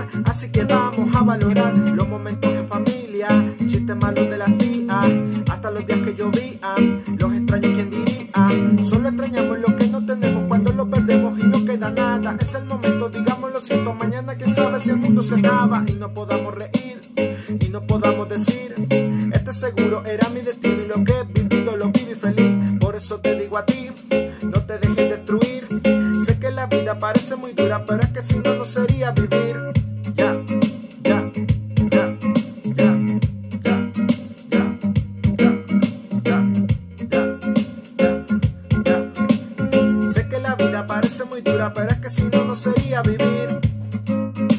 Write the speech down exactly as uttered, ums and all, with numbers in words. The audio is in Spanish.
Así que vamos a valorar los momentos en familia, chistes malos de las tías, hasta los días que llovían, los extraños quien diría. Solo extrañamos lo que no tenemos cuando lo perdemos y no queda nada. Es el momento, digamos lo siento, mañana quién sabe si el mundo se acaba y no podamos reír y no podamos decir este seguro era mi destino y lo que he vivido lo viví feliz. Por eso te digo a ti, no te dejes destruir. Sé que la vida parece muy dura, pero es que si no, no sería vivir. Ya, ya, ya, ya, ya, ya, ya, ya, ya, ya, ya. Sé que la vida parece muy dura, pero es que si no, no sería vivir.